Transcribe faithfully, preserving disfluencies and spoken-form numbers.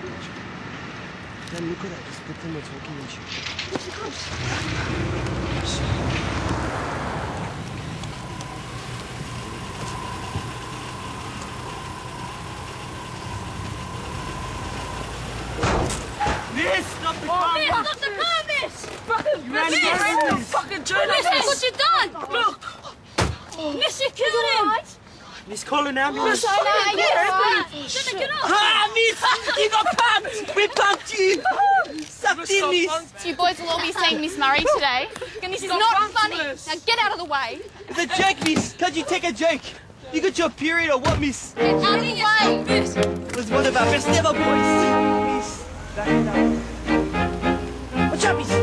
Then look at that, just pretend we're talking and shit. Miss, stop the oh, car! Miss, stop the car, Miss! Fucking you ran against me! Fucking Jonah, Miss, look what you done! Look! Miss, you killed him! Right? Miss, call an ambulance. Oh, Jonah, get right. Jonah, get up! Ah, Miss! You got pumped! We pumped you! Sucked in, Miss! You boys will all be seeing Miss Murray today. And this is not funny. Now get out of the way. It's a joke, Miss. Can't you take a joke? You got your period or what, Miss? Get out of the way. Miss! It was one of our best ever, boys. Miss, back it up. Watch out, Miss.